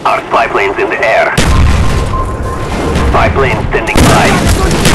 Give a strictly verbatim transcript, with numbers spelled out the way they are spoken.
Our spy plane's in the air. Spy plane standing by.